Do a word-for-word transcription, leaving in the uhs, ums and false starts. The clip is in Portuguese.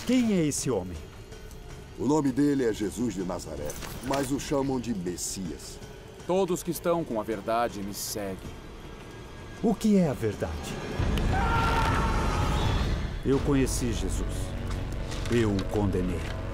Quem é esse homem? O nome dele é Jesus de Nazaré, mas o chamam de Messias. Todos que estão com a verdade me seguem. O que é a verdade? Eu conheci Jesus. Eu o condenei.